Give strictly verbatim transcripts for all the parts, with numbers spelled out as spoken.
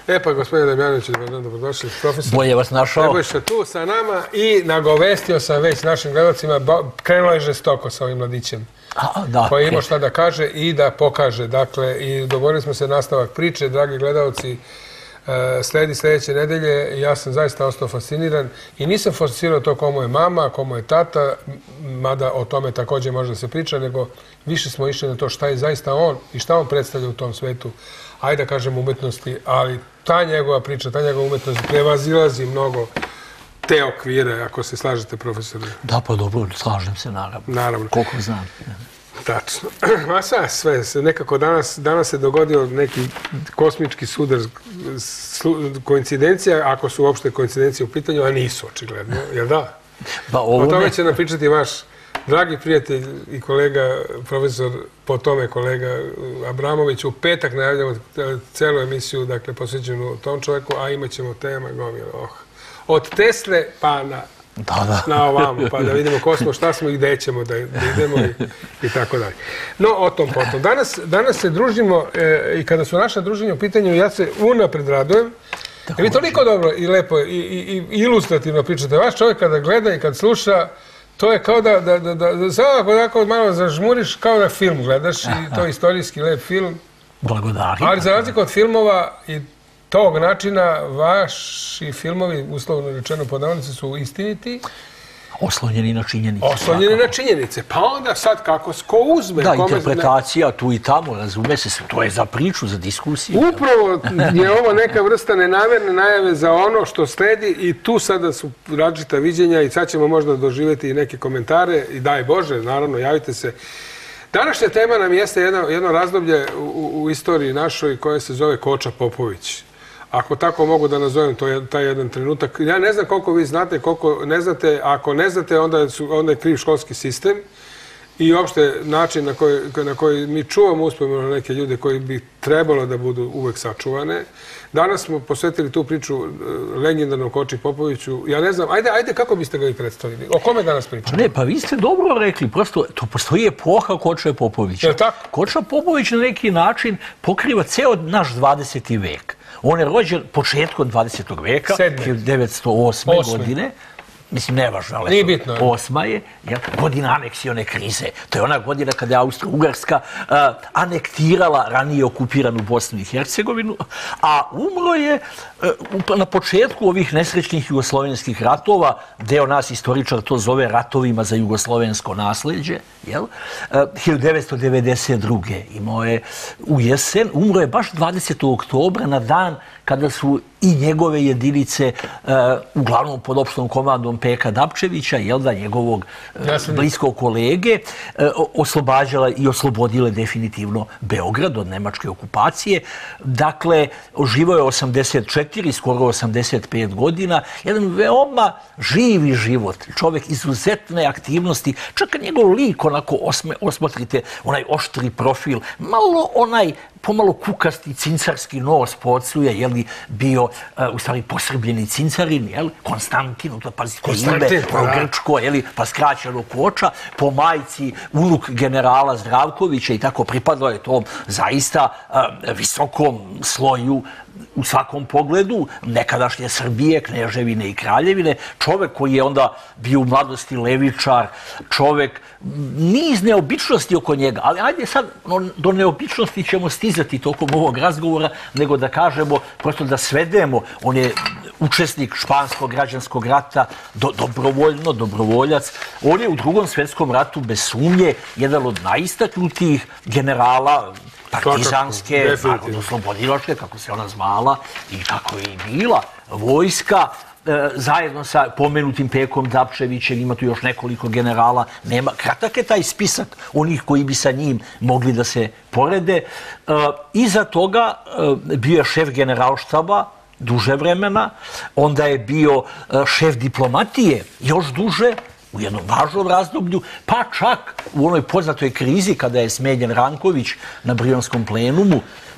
E pa, gospodine Damjanović, dobrodošli, profesor. Bolje vas našao. Nebojša tu sa nama i nagovestio sam već našim gledalcima, krenulo je žestoko sa ovim mladićem. Koji ima šta da kaže i da pokaže. Dakle, i dogovorili smo se nastavak priče, dragi gledalci, sledi sljedeće nedelje. Ja sam zaista ostao fasciniran i nisam fascinirao to komu je mama, komu je tata, mada o tome također može da se priča, nego više smo išli na to šta je zaista on i šta on predstavlja u tom svetu, ajde da kažem umetnosti, ali ta njegova priča, ta njegova umetnost prevazilazi mnogo te okvire, ako se slažete, profesore. Da, pa dobro, slažem se, naravno. Naravno. Koliko znam. Tačno. A sad sve, nekako danas, danas se dogodio neki kosmički sudar, koincidencija, ako su uopšte koincidencije u pitanju, a nisu, očigledno, jel da? Pa o tome će nam pričati vaš dragi prijatelj i kolega, profesor, po tome kolega Abramović. U petak najavljamo celu emisiju, dakle, posvećenu tom čovjeku, a imat ćemo tema gomila. Oh. Od Tesle pa na, na ovamo, pa da vidimo ko smo, šta smo i gde ćemo da, da idemo i, i tako dalje. No, o tom potom. Danas, danas se družimo e, i kada su naša druženja u pitanju, ja se unapred radujem. Jer vi toliko dobro i lepo i, i, i ilustrativno pričate. Vaš čovjek kada gleda i kad sluša, to je kao da, da, da, da samo ako malo zažmuriš, kao da film gledaš i to je istorijski lep film. Blagodari. Ali za razliku od filmova i tog načina, vaši filmovi, uslovno rečeno po navodnici, su istiniti. Oslonjeni na činjenice. Oslonjeni na činjenice. Pa onda sad kako ko uzme. Da, interpretacija tu i tamo, razume se, to je za priču, za diskusiju. Upravo je ovo neka vrsta nenamerne najave za ono što sledi i tu sada su različita viđenja i sad ćemo možda doživjeti i neke komentare i daj Bože, naravno, javite se. Današnja tema nam jeste jedno, jedno razdoblje u, u istoriji našoj koje se zove Koča Popović. Ako tako mogu da nazovem to je taj jedan trenutak. Ja ne znam koliko vi znate, koliko ne znate. Ako ne znate, onda, su, onda je kriv školski sistem i uopšte način na koji, na koji mi čuvamo uspomenu na neke ljude koji bi trebalo da budu uvek sačuvane. Danas smo posvetili tu priču legendarnom Koči Popoviću. Ja ne znam, ajde, ajde kako biste ga i predstavili? O kome danas pričamo? Ne, pa vi ste dobro rekli. Prosto, to postoji epoha Koče Popovića. Je tako? Koča Popović na neki način pokriva ceo naš dvadeseti vek. On je rođen početkom dvadesetog veka, hiljadu devetsto osme. godine. Mislim, nevažno, ali bitno, osma je, je godina aneksione krize. To je ona godina kada je Austro-Ugarska uh, anektirala ranije okupiranu Bosnu i Hercegovinu, a umro je uh, na početku ovih nesrećnih jugoslovenskih ratova, deo nas istoričar to zove ratovima za jugoslovensko nasleđe, jel? Uh, hiljadu devetsto devedeset druge. imao je u jesen, umro je baš dvadesetog oktobra na dan kada su i njegove jedinice, uh, uglavnom pod opštom komandom Peka Dapčevića, jel da, njegovog uh, bliskog kolege, uh, oslobađala i oslobodile definitivno Beograd od nemačke okupacije. Dakle, živao je osamdeset četiri, skoro osamdeset pet godina. Jedan veoma živi život. Čovjek izuzetne aktivnosti. Čak njegov lik, onako osme, osmotrite, onaj oštri profil, malo onaj pomalo kukasti cincarski nos po ocu je, jel, bio uh, u stvari posrbljeni cincarin, jel, Konstantin, to pazite ime, po grčko, jel, pa skraćeno Koča, po majci unuk generala Zdravkovića i tako pripadao je tom zaista uh, visokom sloju u svakom pogledu nekadašnje Srbije, Kneževine i Kraljevine, čovek koji je onda bio u mladosti levičar, čovek, niz neobičnosti oko njega, ali ajde sad, no, do neobičnosti ćemo stizati tokom ovog razgovora, nego da kažemo, prosto da svedemo, on je učesnik Španskog građanskog rata, do, dobrovoljno, dobrovoljac, on je u Drugom svjetskom ratu bez sumnje jedan od najistaknutijih generala partizanske, oslobodilačke, kako se ona zvala i kako je i bila, vojska, e, zajedno sa pomenutim Pekom Dapčevićem, ima tu još nekoliko generala, nema, kratak je taj spisak onih koji bi sa njim mogli da se porede. E, iza toga e, bio je šef generalštaba duže vremena, onda je bio e, šef diplomatije još duže, u jednom važnom razdoblju, pa čak u onoj poznatoj krizi kada je smenjen Ranković na Brionskom plenumu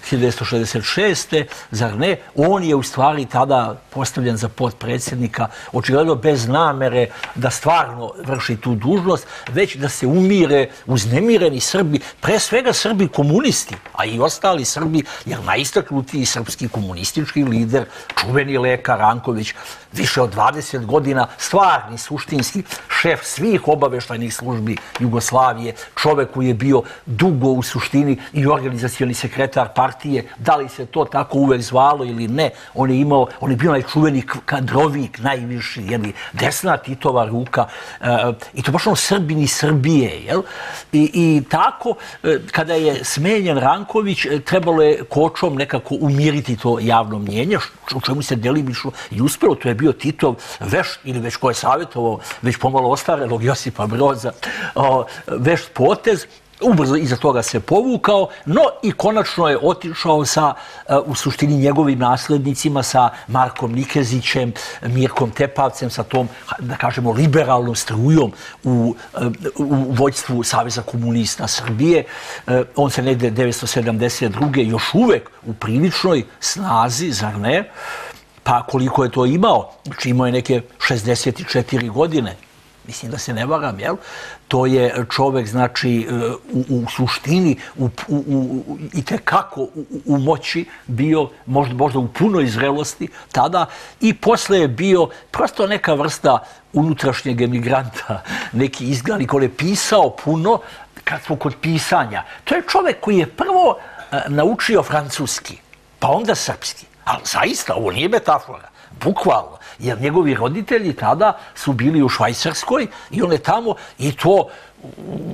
hiljadu devetsto šezdeset šeste. Zar ne? On je u stvari tada postavljen za potpredsjednika, očigledno bez namere da stvarno vrši tu dužnost, već da se umire uznemireni Srbi, pre svega Srbi komunisti, a i ostali Srbi, jer najistaknutiji srpski komunistički lider, čuveni lekar Ranković, više od dvadeset godina, stvarni, suštinski šef svih obaveštajnih službi Jugoslavije, čovek koji je bio dugo u suštini i organizacioni sekretar partije, da li se to tako uvek zvalo ili ne, on je imao, on je bio najčuveni kadrovik, najviši, jeli, desna Titova ruka, e, i to baš ono Srbin iz Srbije, jel? I, i tako, e, kada je smenjen Ranković, trebalo je Kočom nekako umiriti to javno mnjenje, u čemu se delimično i uspelo. To je bio Titov vešt, ili već ko je savjetovao, već pomalo ostarenog Josipa Broza, o, vešt potez. Ubrzo iza toga se povukao, no i konačno je otišao sa, u suštini, njegovim naslednicima, sa Markom Nikezićem, Mirkom Tepavcem, sa tom, da kažemo, liberalnom strujom u, u vođstvu Saveza komunista Srbije. On se negde devetsto sedamdeset druge još uvek u priličnoj snazi, zar ne? Pa koliko je to imao? Znači imao je neke šezdeset četiri godine. Mislim da se ne varam, jel? To je čovek, znači, u, u suštini, u, u, u, i tekako u, u moći bio, možda, možda u punoj zrelosti tada, i posle je bio prosto neka vrsta unutrašnjeg emigranta, neki izglednik. On je pisao puno, kad smo kod pisanja. To je čovek koji je prvo a, naučio francuski, pa onda srpski. Ali zaista, ovo nije metafora, bukvalno. Jer njegovi roditelji tada su bili u Švajcarskoj i on je tamo, i to u,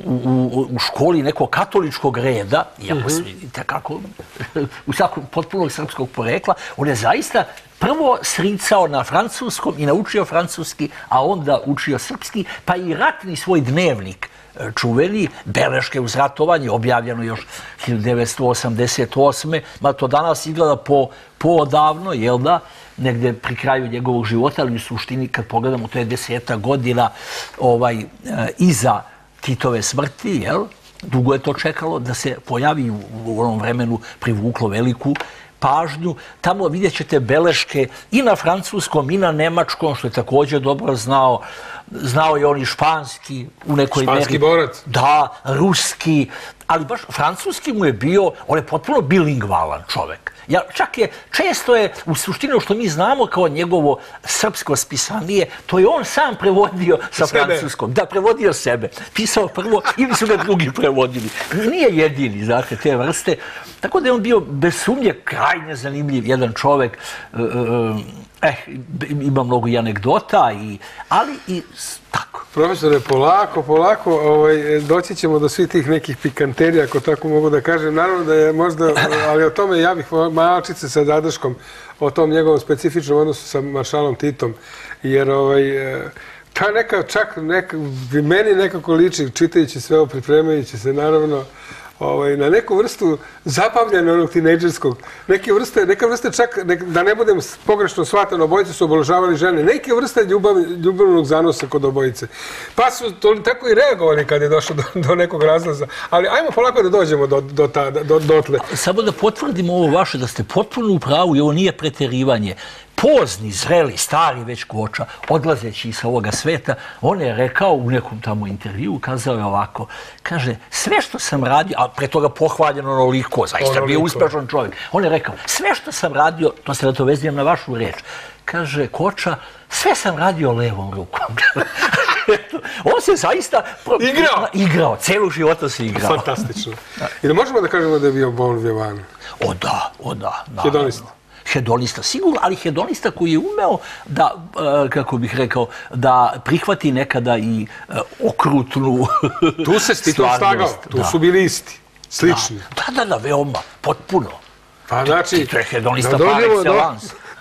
u, u školi nekog katoličkog reda, iako su kako u svakom potpunog srpskog porekla, on je zaista prvo sricao na francuskom i naučio francuski, a onda učio srpski, pa i ratni svoj dnevnik čuveni, beleške uz ratovanje, objavljeno još hiljadu devetsto osamdeset osme. Ma to danas izgleda po, poodavno, jel da? Negde pri kraju njegovog života, ali u suštini, kad pogledamo, to je deseta godina ovaj, e, iza Titove smrti, jel? Dugo je to čekalo da se pojavi, u, u onom vremenu privuklo veliku pažnju. Tamo vidjet ćete beleške i na francuskom i na nemačkom, što je također dobro znao. Znao je on i španski u nekoj meri. Španski borac. Da, ruski, ali baš francuski mu je bio, on je potpuno bilingvalan čovek. Ja, čak je, često je, u suštini što mi znamo kao njegovo srpsko spisanije, to je on sam prevodio sa sebe. francuskom. Da, prevodio sebe. Pisao prvo, ili su ga drugi prevodili. Nije jedini, znate, te vrste. Tako da je on bio, bez sumnje, krajnje zanimljiv jedan čovek. Eh, ima mnogo i anegdota, i, ali i tako. Profesore, polako, polako, ovaj, doći ćemo do svih tih nekih pikanterija, ako tako mogu da kažem. Naravno da je možda, ali o tome ja bih malčice sa zadrškom, o tom njegovom specifičnom odnosu sa maršalom Titom, jer ovaj, ta neka, čak neka, meni nekako liči, čitajući sve ovo, pripremajući se, naravno, ovaj, na neku vrstu zabavljanja onog tinejdžerskog. Neke vrste, neka vrste čak, nek, da ne budem pogrešno shvatan, obojice su obeležavali žene, neke vrste ljubav, ljubavnog zanosa kod obojice. Pa su to, tako i reagovali kad je došlo do, do nekog razlaza. Ali ajmo polako da dođemo do, do, ta, do, dotle. Samo da potvrdimo ovo vaše, da ste potpuno u pravu i ovo nije preterivanje. Pozni, zreli, stari već Koča, odlazeći sa ovoga sveta, on je rekao u nekom tamo intervju, kazao je ovako, kaže, sve što sam radio, a pre toga pohvaljeno onoliko, zaista bio uspešan čovjek, on je rekao, sve što sam radio, to se nadovezujem na vašu reč, kaže Koča, sve sam radio levom rukom. On se zaista igrao, igrao, celu života se igrao. Fantastično. I da možemo da kažemo da je bio bon vivant? O da, o da. Hedonista. Hedonista, sigurno, ali hedonista koji je umeo da, kako bih rekao, da prihvati nekada i okrutnu stvarnost. Tu se Tito slagao, tu su bili isti, slični. Da, da, da, veoma, potpuno. Pa znači, Tito je hedonista par excellence.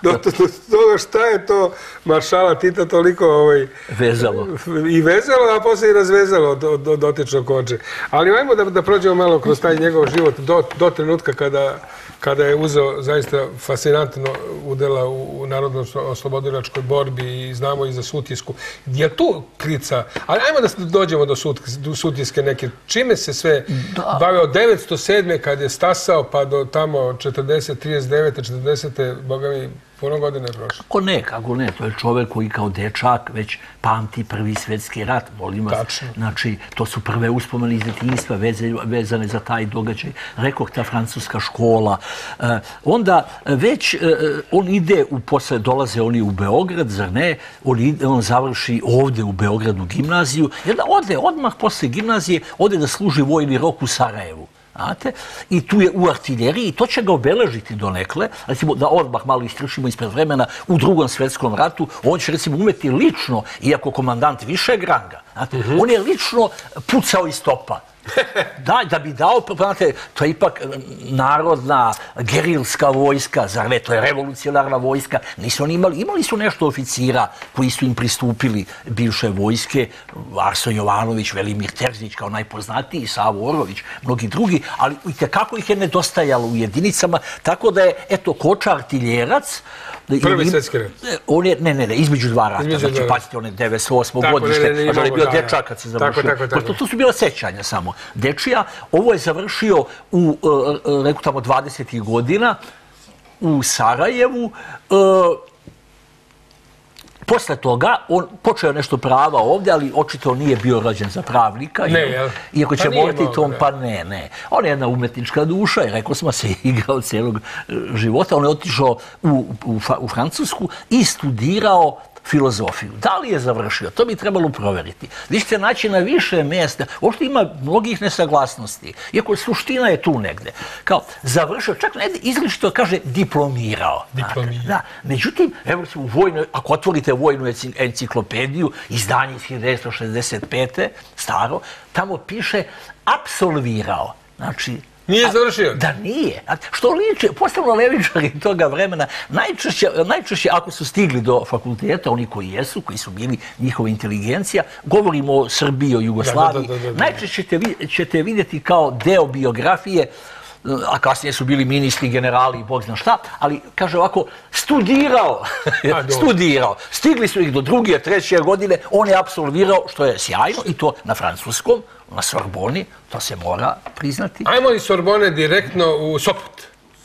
do toga šta je to maršala Tita toliko ovaj, vezalo. I vezalo, a poslije i razvezalo do, do dotično kođe. Ali ajmo da, da prođemo malo kroz taj njegov život do, do trenutka kada, kada je uzeo zaista fascinantno udela u, u narodno oslobodilačkoj borbi i znamo i za Sutjesku. Je tu krica? Ali ajmo da dođemo do, sut, do Sutjeske neke. Čime se sve da. bavio od devetsto sedme kad je stasao pa do tamo četrdeset, trideset devete, četrdesete boga mi, puno godine je prošlo. Kako ne, kako ne. To je čovjek koji kao dečak već pamti prvi svjetski rat, molim vas. Tačno. Znači, to su prve uspomene iz detinjstva vezane za taj događaj. Rekoh, ta francuska škola. Uh, onda već uh, on ide, u, posle dolaze oni u Beograd, zar ne? On, ide, on završi ovdje u Beogradu gimnaziju. I onda ode, odmah posle gimnazije, ode da služi vojni rok u Sarajevu. Znate? I tu je u artiljeriji i to će ga obeležiti donekle. Recimo, da odmah malo istrčimo ispred vremena, u drugom svjetskom ratu, on će recimo umeti lično, iako komandant višeg ranga, znate, uh-huh. on je lično pucao iz topa. Da, da bi dao, znate, to je ipak narodna gerilska vojska, zar ne, to je revolucionarna vojska. Nisu oni imali, imali su nešto oficira koji su im pristupili bivše vojske, Arsen Jovanović, Velimir Terzić kao najpoznatiji, Savo Orović, mnogi drugi, ali kako ih je nedostajalo u jedinicama, tako da je, eto, Koča artiljerac. Prvi svjetski rat. On je, ne, ne, ne, između dva rata. Između znači, pazite, on je devedeset osmo godište, a da je bio dečak kad se završio. Tako, tako, tako. To su bila sećanja samo. Dečija, ovo je završio u, uh, reku tamo, dvadesetih godina u Sarajevu. Uh, Posle toga, on počeo nešto prava ovdje, ali očito nije bio rođen za pravnika. Ne, jel? Iako će morati tom, pa ne, ne. On je jedna umetnička duša i rekao smo se igrao cijelog života. On je otišao u, u, u Francusku i studirao filozofiju. Da li je završio? To bi trebalo provjeriti. Vi ćete naći na više mjesta. Uopšte ima mnogih nesaglasnosti. Iako suština je tu negde. Kao, završio, čak ne izričito kaže diplomirao. Diplomirao. Da. Međutim, evo u vojnoj, ako otvorite vojnu enciklopediju, izdanje iz hiljadu devetsto šezdeset pete staro, tamo piše apsolvirao. Znači, nije završio? Da nije. Što liče, posebno levičari toga vremena, najčešće, najčešće ako su stigli do fakulteta, oni koji jesu, koji su bili njihova inteligencija, govorimo o Srbiji, o Jugoslaviji, da, da, da, da, da. najčešće ćete, ćete vidjeti kao deo biografije, a kasnije su bili ministri, generali i bog zna šta, ali kaže ovako, studirao, studirao. Stigli su ih do druge, treće godine, on je apsolvirao, što je sjajno, i to na francuskom, na Sorboni, to se mora priznati. Ajmo iz Sorbone direktno u Sopot.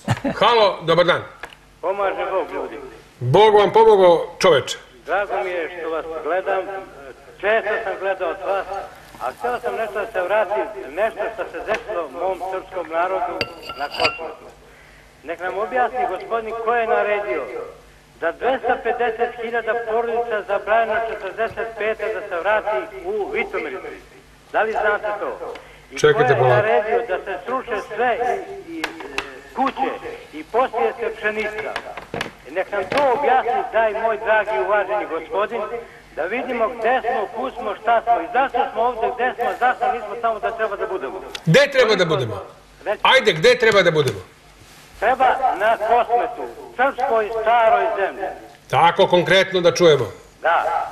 Halo, dobar dan. Pomaže Bog, ljudi. Bog vam pomogao, čoveče. Drago mi je što vas gledam, često sam gledao od vas, a htio sam nešto da se vratim, nešto što se desilo mom srpskom narodu na Kosmetu. Nek nam objasni gospodin ko je naredio da dvesta pedeset hiljada porodica zabranjeno četrdeset pete da se vrati u Vitomiricu. Da li znate to? I čekajte, ko je naredio da se sruše sve i, i, kuće i posije se pšenica. Nek nam to objasni taj moj dragi uvaženi gospodin, da vidimo gde smo, kud smo, šta smo i zašto smo ovdje, gde smo, zašto nismo tamo da treba da budemo. Gde treba da budemo? Ajde, gde treba da budemo? Treba na Kosmetu, srpskoj staroj zemlji. Tako, konkretno da čujemo. Da.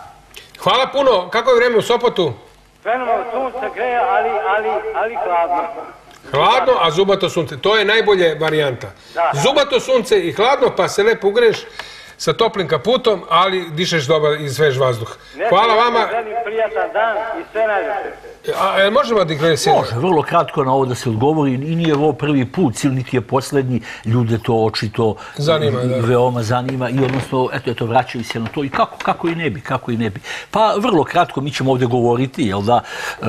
Hvala puno. Kako je vreme u Sopotu? Fenomenalno sunce greje, ali, ali, ali hladno. Hladno, a zubato sunce. To je najbolje varijanta. Da. Zubato sunce i hladno, pa se lepo ugreš sa toplim kaputom, ali dišeš dobar i svež vazduh. Hvala vama. Želim prijatan dan i sve najljepše. A, a možemo da igresimo? Može, vrlo kratko na ovo da se odgovori. I nije ovo prvi put, sil niti je posljednji. Ljude to očito zanima, da. veoma zanima i odnosno, eto, eto, vraćaju se na to. I kako, kako i ne bi, kako i ne bi. Pa vrlo kratko mi ćemo ovdje govoriti, jel da,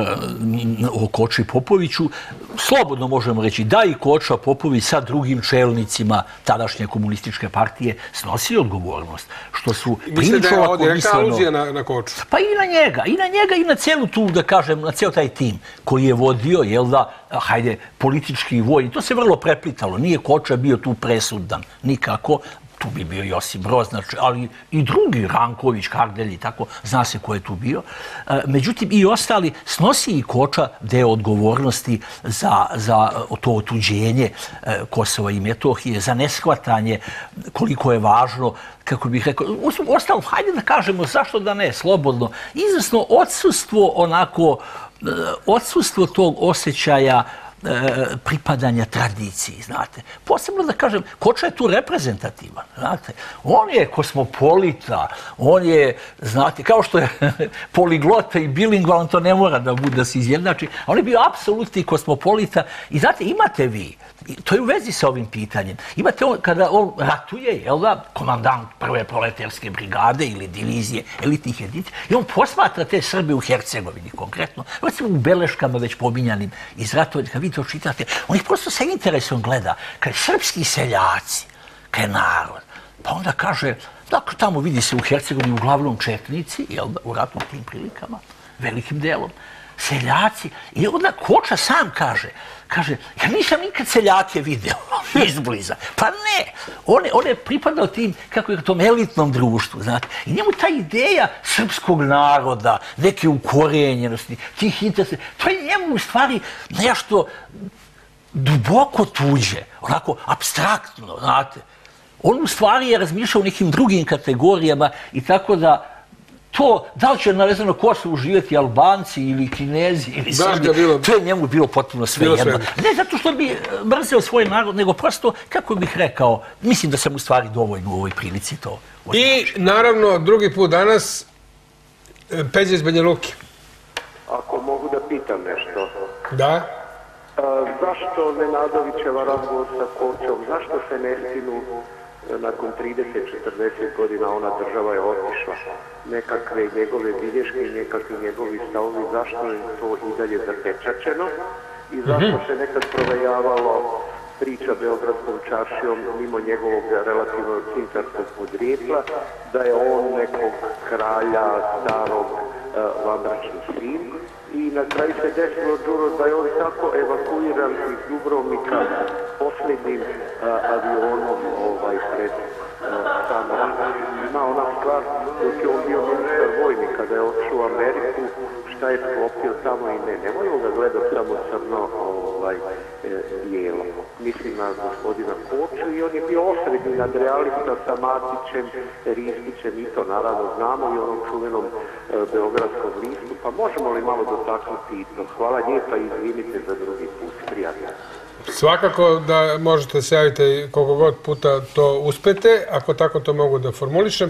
o Koči Popoviću. Slobodno možemo reći da i Koča Popović sa drugim čelnicima tadašnje komunističke partije snosi odgovornost. Što su prilično ovako misleno... Mislite da je ovo direktna aluzija na, na Koču? Pa i na njega, i na njega i na cijelu tu, da kažem, na cijel taj tim koji je vodio, jel da, hajde, politički vojni. To se vrlo preplitalo. Nije Koča bio tu presudan nikako. Tu bi bio Josip Broz, ali i drugi, Ranković, Kardelj i tako, zna se ko je tu bio. Međutim, i ostali, snosi i Koča deo odgovornosti za, za to otuđenje Kosova i Metohije, za neshvatanje koliko je važno, kako bih rekao, ostalo, hajde da kažemo, zašto da ne, slobodno, izvesno odsustvo onako, odsustvo tog osjećaja pripadanja tradiciji, znate. Posebno da kažem, Koča je tu reprezentativan, znate. On je kosmopolita, on je, znate, kao što je poliglota i bilingvalan, to ne mora da bude da se izjednači, on je bio apsolutni kosmopolita i znate, imate vi, to je u vezi sa ovim pitanjem, imate on, kada on ratuje, jel da, komandant prve proletarske brigade ili divizije elitnih jedinica, i on posmatra te Srbe u Hercegovini konkretno, recimo u beleškama već pominjanim iz ratovanja, kad vi to čitate, on ih prosto sa interesom gleda, kad srpski seljaci, kad je narod, pa onda kaže, dakle, tamo vidi se u Hercegovini uglavnom četnici, jel da, u ratnom tim prilikama, velikim delom, seljaci, i onda Koča sam kaže, kaže, ja nisam nikad seljake video izbliza. Pa ne, on je, on je pripadao tim, kako je tom elitnom društvu, znate. I njemu ta ideja srpskog naroda, neke ukorenjenosti, tih interesa, to je njemu u stvari nešto duboko tuđe, onako apstraktno, znate. On u stvari je razmišljao o nekim drugim kategorijama i tako da to, da li će na vezano Kosovu živjeti Albanci ili Kinezi ili Srbi, to je njemu bilo potpuno sve jedno. Ne zato što bi mrzeo svoj narod, nego prosto, kako bih rekao, mislim da sam u stvari dovoljno u ovoj prilici to označio. I naravno, drugi put danas, Peđa iz Banja Luke. Ako mogu da pitam nešto. Da. Zašto Nenadovićeva razgovor sa Kočom, zašto se ne stinu nakon trideset do četrdeset godina ona država je otišla? Nekakve njegove bilješke i nekakvi njegovi stavovi, zašto je to i dalje zapečačeno i zašto se nekad provejavalo priča Beogradskom čaršijom mimo njegovog relativno cinkarskog podrijetla, da je on nekog kralja, starog, vanbračni sin. I na kraju se desilo, Đuro, da je on tako evakuiran iz Dubrovnika posljednim avionom ovaj, pred sam ima ona stvar, dok je on bio ministar vojni, kada je otišao u Ameriku, šta je sklopio tamo i ne. Nemojmo ga gledati samo crno ovaj, bijelo. Mislim na gospodina Koču i on je bio osrednji nadrealista sa Matićem, Ristićem i to naravno znamo i onom čuvenom e, Beogradskom listu. Pa možemo li malo dotaknuti i to? Hvala lijepa i izvinite za drugi put. Prijatno. Svakako da možete se javiti koliko god puta to uspete, ako tako to mogu da formulišem.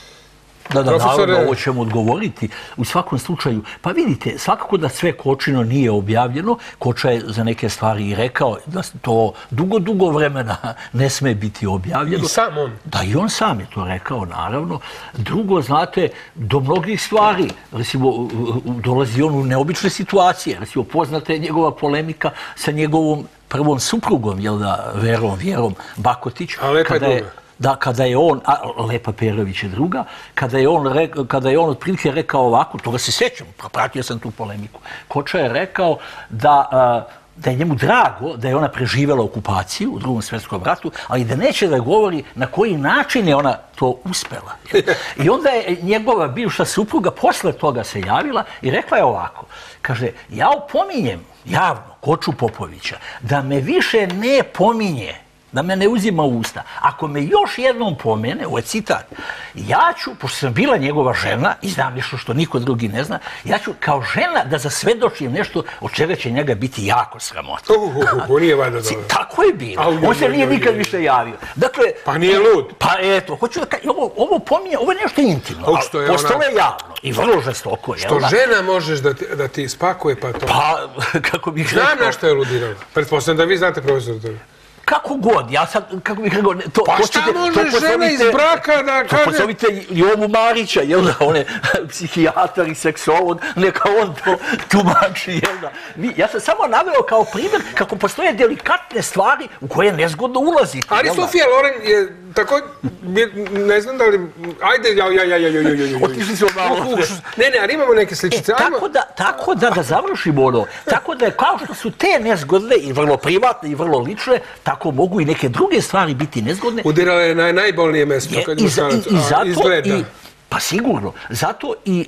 Da, da, naravno, ovo ćemo odgovoriti. U svakom slučaju, pa vidite, svakako da sve Kočino nije objavljeno. Koča je za neke stvari i rekao da to dugo, dugo vremena ne sme biti objavljeno. I sam on? Da, i on sam je to rekao, naravno. Drugo, znate, do mnogih stvari, recimo, dolazi on u neobične situacije. Recimo, poznata je njegova polemika sa njegovom prvom suprugom, jel da, Verom, Vjerom Bakotić. A lepa je druga. Da, kada je on, a Lepa Perović je druga, kada je on, re, kada je on otprilike rekao ovako, toga se sjećam, pratio sam tu polemiku, Koča je rekao da, da je njemu drago da je ona preživjela okupaciju u Drugom svjetskom ratu, ali da neće da govori na koji način je ona to uspela. I onda je njegova bivša supruga posle toga se javila i rekla je ovako, kaže, ja opominjem javno Koču Popovića da me više ne pominje, da me ne uzima u usta. Ako me još jednom pomene, ovo je citat, ja ću, pošto sam bila njegova žena, i znam nešto što niko drugi ne zna, ja ću kao žena da zasvedočim nešto od čega će njega biti jako sramota. Uh, uh, uh, nije vada dobro. Tako je bilo. On se nije nikad više javio. Dakle, pa nije lud. Pa eto, hoću da kažem, ovo, ovo pominje, ovo je nešto intimno. Postalo je javno i vrlo žestoko. Što žena možeš da ti, da ti spakuje, pa to... Pa, kako bih rekao... Znam na što je ludirao. Pretpostavljam da vi znate, profesor, toga. kako god, ja sad, kako bih rekao... To, pa šta može žena iz braka da kaže... To pozovite Jovu Marića, jel da, on je psihijatar i seksolog, neka on to tumači, jel da. Ja sam samo naveo kao primjer kako postoje delikatne stvari u koje je nezgodno ulaziti. Ali Sofija Loren je tako, ne znam da li... Ajde, ja, ja, ja, ja, ja, ja, ja. Otišli smo malo. Ne, ne, ali imamo neke sličice. Tako da, tako da, da završimo ono, tako da je kao što su te nezgodne i vrlo privatne i vrlo lične, tako mogu i neke druge stvari biti nezgodne. Udirala je na najbolnije mjesto kad izgleda. Pa sigurno. Zato i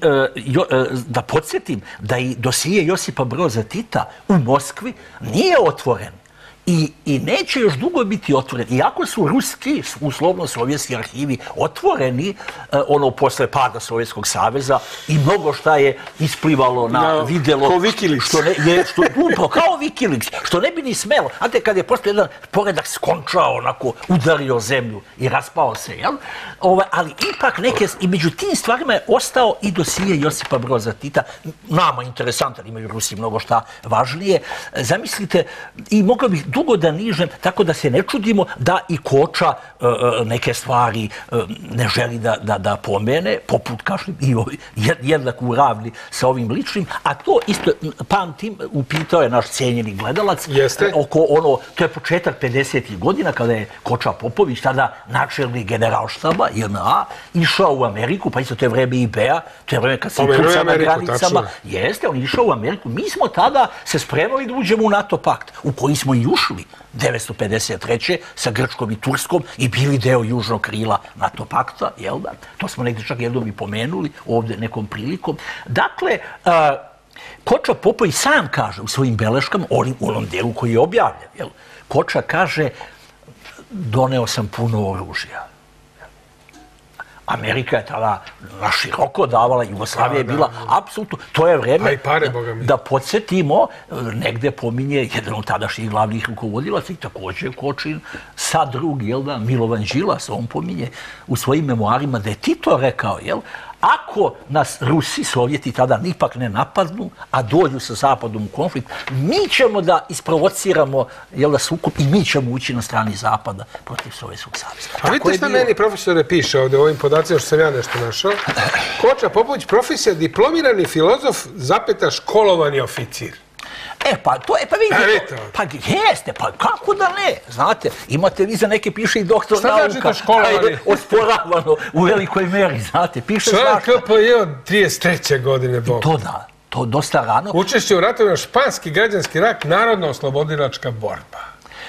da podsjetim da i dosije Josipa Broza Tita u Moskvi nije otvoren. I, I neće još dugo biti otvoren. Iako su ruski, uslovno sovjetski arhivi otvoreni, ono posle pada Sovjetskog saveza i mnogo šta je isplivalo na no, videlo. Kao Wikileaks. Što ne, je, što, upravo, kao Wikileaks, što ne bi ni smelo. Znate, kad je posle jedan poredak skončao, onako, udario zemlju i raspao se, jel? Ove, ali ipak neke, i među tim stvarima je ostao i dosije Josipa Broza Tita. Nama interesantan, imaju Rusi mnogo šta važnije. Zamislite, i moglo bih dugo da nižem, tako da se ne čudimo da i Koča uh, neke stvari uh, ne želi da, da, da pomene, poput, kažem, i jednako u ravni sa ovim ličnim, a to isto, pamtim, upitao je naš cijenjeni gledalac, Jeste. oko ono, to je početak pedesetih godina, kada je Koča Popović, tada načelnik generalštaba, J N A, išao u Ameriku, pa isto to je vreme I B A, to je vreme kad se tuca na granicama. Jeste, on išao u Ameriku. Mi smo tada se spremali da uđemo u NATO pakt, u koji smo i ušli devetsto pedeset treće sa Grčkom i Turskom i bili deo južnog krila NATO pakta, jel da? To smo negdje čak jednom i pomenuli ovdje nekom prilikom. Dakle, uh, Koča Popović sam kaže u svojim beleškama, onim, u onom delu koji je objavljen, jel? Koča kaže, doneo sam puno oružja. Amerika je tada na široko davala, Jugoslavija je bila apsolutno, to je vreme da podsjetimo, negde pominje jedan od tadašnjih glavnih rukovodilaca i također Kočin sa drugi, jel da, Milovan Đilas, on pominje u svojim memoarima da je Tito rekao, jel, ako nas Rusi, Sovjeti tada ipak ne napadnu, a dođu sa Zapadom u konflikt, mi ćemo da isprovociramo, jel da, sukob i mi ćemo ući na strani Zapada protiv Sovjetskog saveza. A vidite šta meni profesore piše ovdje u ovim podacima što sam ja nešto našao? Koča Popović, profesija, diplomirani filozof, zapeta školovani oficir. E, pa to je, pa vidite, pa jeste, pa kako da ne, znate, imate vi za neke piše i doktor nauka. Šta znači to školovani? Osporavano u velikoj meri, znate, piše svašta. Čovjek K P J od trideset treće godine, Bog. To da, to dosta rano. Učešće u ratovima španski građanski rat, narodno-oslobodilačka borba.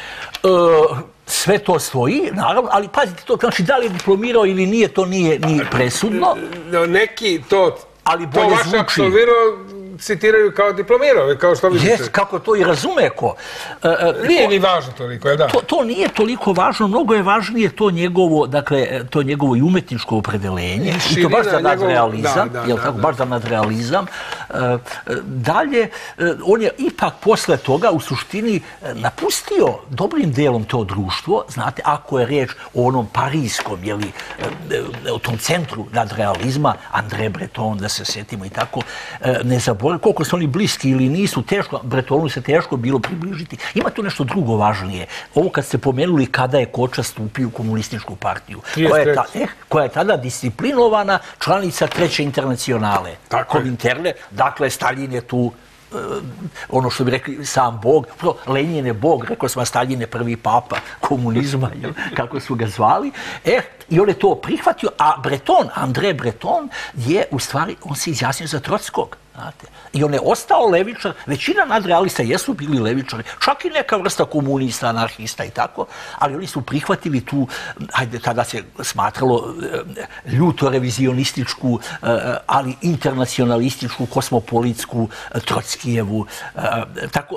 E, sve to stoji, naravno, ali pazite to, znači da li je diplomirao ili nije, to nije ni presudno. Neki to, ali to vaše absolvirao, citiraju kao diplomirao, kao što vidite. Jes, kako to i razume ko. E, nije ni važno toliko, je da? To, to nije toliko važno, mnogo je važnije to njegovo, dakle, to njegovo i umetničko opredelenje, i, i to baš za nadrealizam, da, da, jel tako, da, baš za nadrealizam. E, dalje, on je ipak posle toga u suštini napustio dobrim delom to društvo, znate, ako je riječ o onom parijskom, jeli, o tom centru nadrealizma, André Breton, da se sjetimo i tako, ne zaboravimo, koliko su oni bliski ili nisu, teško, Bretonu se teško bilo približiti. Ima tu nešto drugo važnije. Ovo kad ste pomenuli kada je Koča stupio u komunističku partiju, koja je, ta, eh, koja je tada disciplinovana članica Treće internacionale. Kominterne, dakle, Stalin je tu, uh, ono što bi rekli, sam Bog, Lenin je Bog, rekao smo, Stalin je prvi papa komunizma, jel, kako su ga zvali. Eh, I on je to prihvatio, a Breton, André Breton, je u stvari, on se izjasnio za Trotskog. Znate. I on je ostao levičar, većina nadrealista jesu bili levičari, čak i neka vrsta komunista, anarhista i tako, ali oni su prihvatili tu, hajde, tada se smatralo ljuto revizionističku, ali internacionalističku, kosmopolitsku, Trotskijevu, tako,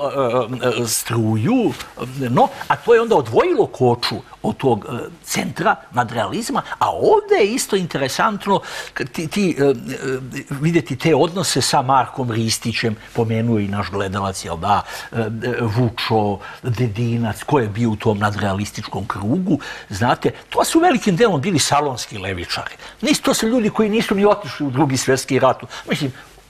struju, no, a to je onda odvojilo Koču od tog centra nadrealizma, a ovdje je isto interesantno ti, ti, vidjeti te odnose sa Markom Ristićem, pomenuo i naš gledalac, jel da, Vučo, Dedinac, ko je bio u tom nadrealističkom krugu, znate, to su velikim delom bili salonski levičari. Nisu to su ljudi koji nisu ni otišli u drugi svjetski rat. Mislim,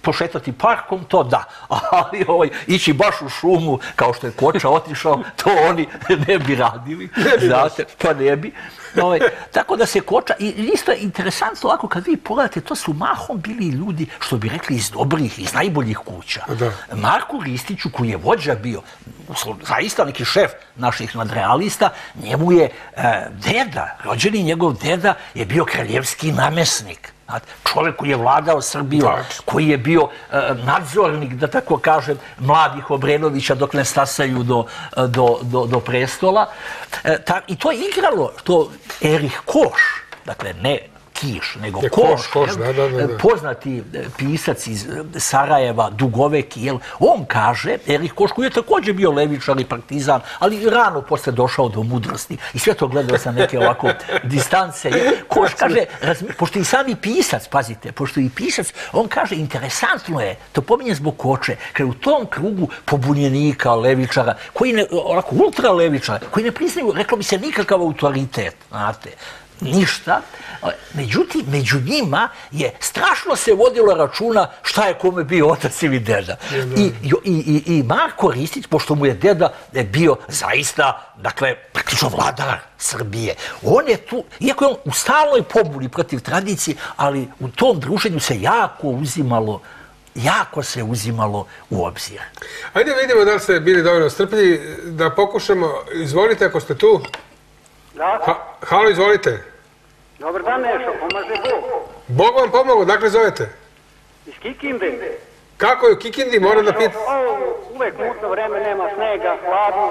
pošetati parkom, to da. Ali ovaj, ići baš u šumu, kao što je Koča otišao, to oni ne bi radili. Znate, pa ne bi. Ovaj, tako da se Koča, i isto je interesantno ovako kad vi pogledate, to su mahom bili ljudi, što bi rekli, iz dobrih, iz najboljih kuća. Da. Marku Ristiću, koji je vođa bio, zaista neki šef naših nadrealista, njemu je e, deda, rođeni njegov deda je bio kraljevski namesnik. Čovjek koji je vladao Srbijom, koji je bio e, nadzornik, da tako kažem, mladih Obrenovića dok ne stasaju do, do, do, do prestola. E, ta, I to je igralo što Erich Koš, dakle ne Kiš, nego je Koš, Koš, Koš da, da, da. poznati pisac iz Sarajeva, Dugoveki, jel, on kaže, Erich Koš, koji je također bio levičar i partizan, ali rano posle došao do mudrosti i sve to gledao sa neke ovako distance. Jel. Koš kaže, razmi, pošto i sami pisac, pazite, pošto i pisac, on kaže, interesantno je, to pominje zbog Koče, kada u tom krugu pobunjenika, levičara, koji ne, onako ultra levičara, koji ne priznaju, reklo bi se, nikakav autoritet, znate, ništa. Međutim, među njima je strašno se vodilo računa šta je kome bio otac ili deda. I, i, i, i Marko Ristić, pošto mu je deda bio zaista, dakle, praktično vladar Srbije, on je tu, iako je on u stalnoj pobuni protiv tradicije, ali u tom druženju se jako uzimalo jako se uzimalo u obzir. Ajde vidimo da li ste bili dovoljno strpljivi, da pokušamo, izvolite ako ste tu. Da. Ha, halo, izvolite. Dobar dan, Nešo, pomaže Bog. Bog vam pomogao, dakle zovete? Iz Kikinde. Kako je u Kikindi, moram da pitam. Uvek mutno vreme, nema snega, hladno.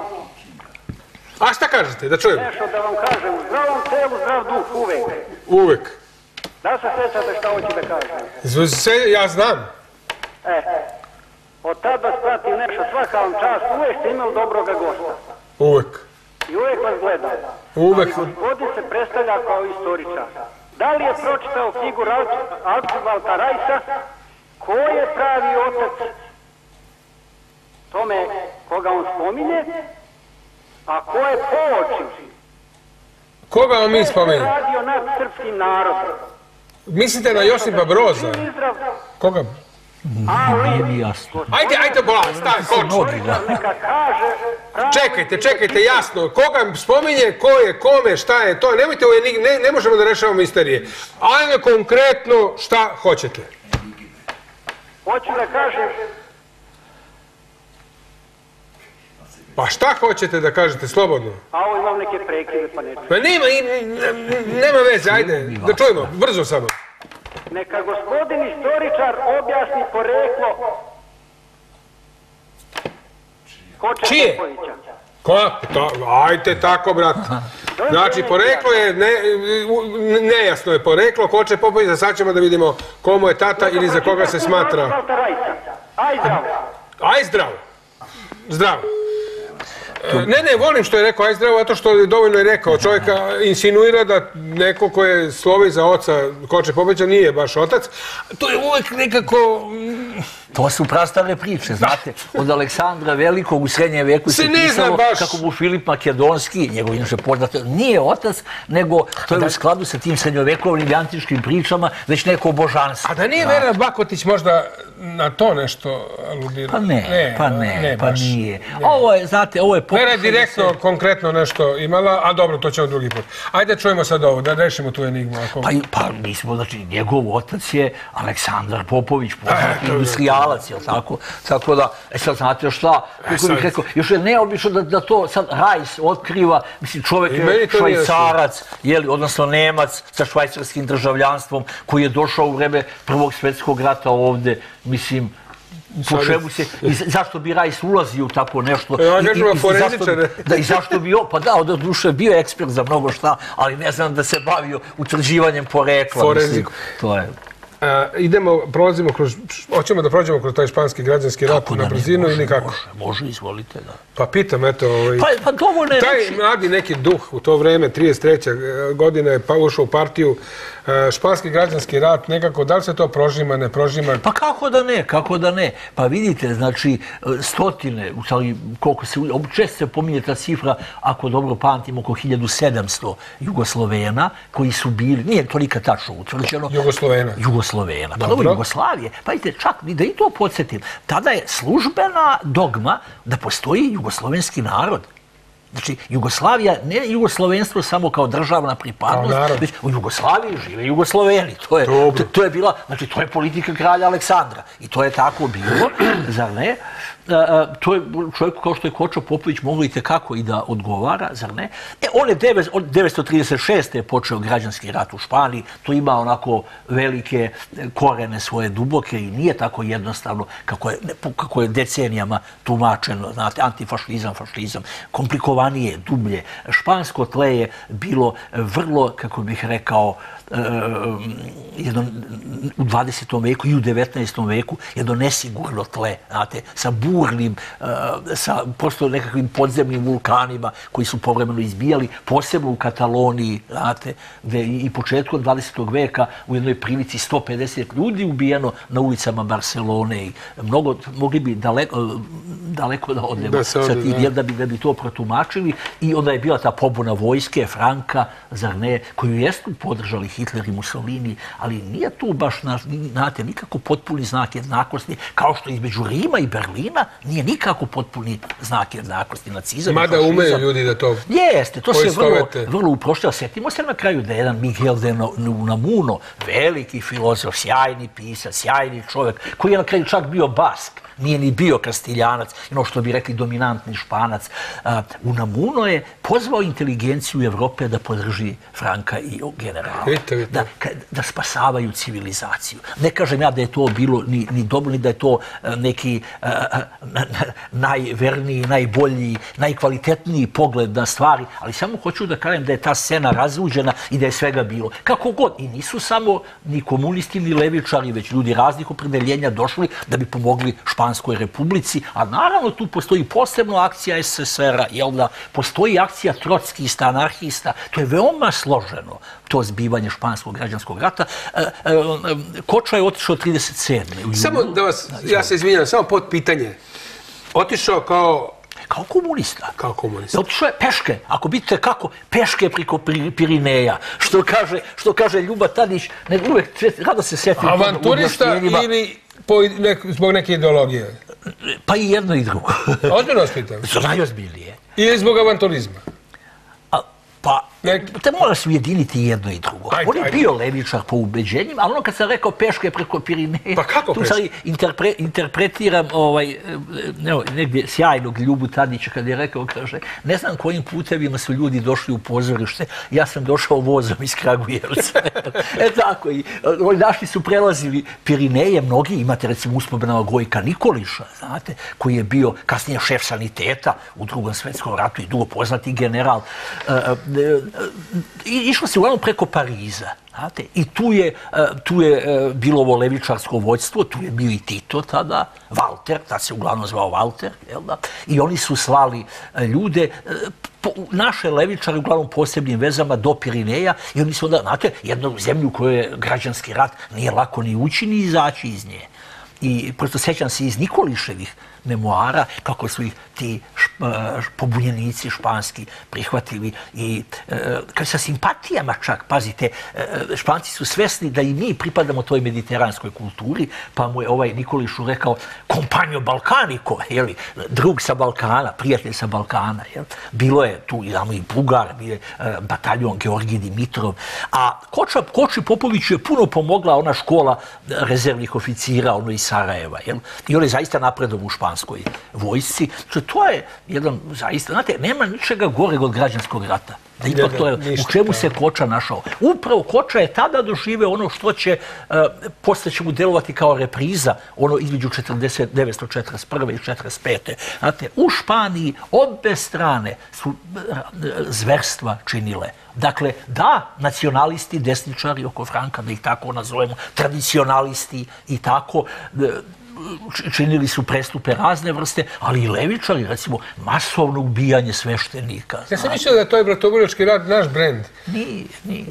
A šta kažete, da čujem? Nešo, da vam kažem, u zdravom telu, zdrav duh, uvek. Uvek. Da se sjećate šta hoću da kažem? Se, ja znam. E, od tada sprati Nešo, svaka vam čast, uvek ste imali dobroga gosta. Uvek. I uvek vas gledam. Uvek. Ali gospodin se predstavlja kao istoričar. Da li je pročitao knjigu Arčibalda Rajsa, ko je pravi otac tome koga on spominje, a ko je pooči? Koga vam mi spominje? Ko je radio nad srpskim narodom? Mislite na Josipa Broza? Koga? Nije mi jasno. Ajde, ajde, bola, stavi, koči. Neka kaže... Čekajte, čekajte, jasno. Koga spominje, ko je, kome, šta je to? Nemojte, ne, ne možemo da rešavamo misterije. Ajde konkretno šta hoćete. Hoću da kažem... Pa šta hoćete da kažete, slobodno? A ovo imam neke prekide, pa neću. Pa nema, nema veze, ajde, da čujemo, brzo samo. Neka gospodin istoričar objasni poreklo Koče Popovića. Ko? Ajde tako, brat. Znači, poreklo je, nejasno je poreklo Koče Popovića, sad ćemo da vidimo komu je tata ili za koga se smatra. Aj zdravo. Aj zdravo. Zdravo. Ne, ne, volim što je rekao aj zdravo, zato što je dovoljno je rekao. Čovjeka insinuira da neko ko je slovi za oca Koče Popovića nije baš otac. To je uvek nekako... To su prastavne priče, znate. Od Aleksandra Velikog u srednjem veku se pisalo kako mu Filip Makedonski, njegov inače poznat, nije otac, nego to je u skladu sa tim srednjovekovnim i antičkim pričama, već neko božanstvo. A da nije Vera Bakotić možda na to nešto aludirao? Pa ne, pa ne, pa nije. Ovo je, znate, ovo je pokušaj... Vera je direktno, konkretno nešto imala, a dobro, to ćemo drugi put. Ajde, čujemo sad ovo, da rešimo tu enigmu. Pa mi smo, znači, njegov otac je Aleksandar Popović, poznati industrijalac, jel tako? Tako da, e sad znate šta, kako bih rekao, još je neobično da to sad Rajs otkriva, mislim, čovjek je švajcarac, odnosno Nemac sa švajcarskim državljanstvom, koji je došao u vreme Prvog svjetskog rata ovde, mislim, po čemu se, i zašto bi Rajs ulazio u tako nešto, i zašto bi, pa da, od duše bio ekspert za mnogo šta, ali ne znam da se bavio utvrđivanjem porekla, mislim, to je... Idemo, prolazimo kroz, hoćemo da prođemo kroz taj španski građanski rat na brzinu ili kako? Može, može, izvolite, da. Pa pitam, eto, pa dovoljno je reći. Taj mladi neki duh u to vreme, trideset treće godine, je ušao u partiju, španski građanski rat, nekako, da li se to prožima, ne prožima? Pa kako da ne, kako da ne. Pa vidite, znači, stotine, koliko se, često se pominje ta cifra, ako dobro pamtim, oko hiljadu sedamsto Jugoslovena, koji su bili, nije to nikad tačno utvrđeno. Jugoslovena. Jugoslovena. Jugoslovena. Pa dobro, Jugoslavije, pazite, čak da i to podsjetim, tada je službena dogma da postoji jugoslovenski narod. Znači, Jugoslavija, ne jugoslovenstvo samo kao državna pripadnost, već u Jugoslaviji žive Jugosloveni. To je, to, to je bila, znači, to je politika kralja Aleksandra. I to je tako bilo, zar ne? To je čovjek kao što je Kočo Popović mogao i tekako i da odgovara, zar ne? E, on je devetsto trideset šeste. je počeo građanski rat u Španiji, to ima onako velike korene svoje duboke i nije tako jednostavno kako je, kako je decenijama tumačeno, znate, antifašizam, fašizam, komplikovanije, dublje. Špansko tle je bilo vrlo, kako bih rekao, jedno, u dvadesetom veku i u devetnaestom veku jedno nesigurno tle, znate, sa burnim, sa prosto nekakvim podzemnim vulkanima koji su povremeno izbijali, posebno u Kataloniji, znate, gde i početkom dvadesetog veka u jednoj prilici sto pedeset ljudi ubijeno na ulicama Barcelone i mnogo, mogli bi daleko, daleko da odemo da sa tim, da. Da, bi, da bi to protumačili i onda je bila ta pobuna vojske, Franka, zar ne, koju jesu podržali Hitler i Mussolini, ali nije tu baš, znate, nikako potpuni znak jednakosti, kao što između Rima i Berlina nije nikako potpuni znak jednakosti, nacizam. Mada umeju ljudi da to jeste, to se vrlo, vrlo uprošljava. Sjetimo se na kraju da je jedan Miguel de Unamuno, veliki filozof, sjajni pisac, sjajni čovjek, koji je na kraju čak bio Bask, nije ni bio Kastiljanac, ono što bi rekli dominantni Španac. Unamuno je pozvao inteligenciju Evrope da podrži Franka i generala. Da, da spasavaju civilizaciju. Ne kažem ja da je to bilo ni, ni dobro, ni da je to neki uh, najverniji, najbolji, najkvalitetniji pogled na stvari, ali samo hoću da kažem da je ta scena razuđena i da je svega bilo. Kako god, i nisu samo ni komunisti, ni levičari, već ljudi raznih opredeljenja došli da bi pomogli Španskoj republici, a naravno tu postoji posebno akcija es es er a, jel da, postoji akcija trockista, anarhista, to je veoma složeno, to zbivanje španskog građanskog rata. Kočo je otišao trideset sedme. Samo da vas, ja se izvinjam, samo pod pitanje. Otišao kao... Kao komunista. Kao komunista. Otišao je peške. Ako vidite kako, peške preko Pirineja. Što kaže, što kaže Ljuba Tadić, ne, uvek rado se sjeti. Avanturista ili po nek, zbog neke ideologije? Pa i jedno i drugo. Ozbiljno vas pitam. Najozbiljnije. Ili zbog avanturizma? A, pa, te moraš ujediniti jedno i drugo. Ajde, on je ajde. bio levičar po ubeđenjima, ali ono kad sam rekao peške preko Pirineja, pa kako tu sad interpre, interpretiram ovaj, ne, negdje sjajnog Ljubu Tadića kad je rekao, kaže, ne znam kojim putevima su ljudi došli u pozorište, ja sam došao vozom iz Kragujevca. E tako, i naši su prelazili Pirineje, mnogi, imate recimo uspomenog Gojka Nikoliša, znate, koji je bio kasnije šef saniteta u Drugom svjetskom ratu i dugo poznati general. I išlo se uglavnom preko Pariza. Znate? I tu je, tu je bilo ovo levičarsko vođstvo, tu je bio i Tito tada, Walter, tad se uglavnom zvao Walter, jel da? I oni su slali ljude, naše levičare uglavnom posebnim vezama do Pirineja i oni su onda, znate, jednu zemlju koju je građanski rat nije lako ni ući ni izaći iz nje. I prosto sjećam se iz Nikoliševih memoara kako su ih ti pobunjenici španski prihvatili i kad sa simpatijama čak, pazite, Španci su svesni da i mi pripadamo toj mediteranskoj kulturi, pa mu je ovaj Nikolišu rekao kompanjo Balkaniko, jeli, drug sa Balkana, prijatelj sa Balkana. Jel? Bilo je tu i Bugar, bio je bataljon Georgij Dimitrov, a Koča, Koči Popoviću je puno pomogla ona škola rezervnih oficira, ono iz Sarajeva, jel? I on je zaista napredom u španskoj vojsci. To je jedan, zaista, znate, nema ničega goreg od građanskog rata. Da ipak to je, u čemu se Koča našao. Upravo Koča je tada doživeo ono što će, posle će mu delovati kao repriza, ono između devetsto četrdeset prve i četrdeset pete Znate, u Španiji obe strane su zverstva činile. Dakle, da, nacionalisti, desničari oko Franka, da ih tako nazovemo, tradicionalisti i tako, činili su prestupe razne vrste, ali i levičari, recimo, masovno ubijanje sveštenika. Ja sam mislio da je to je bratobuljački rat naš brend. Nije, nije.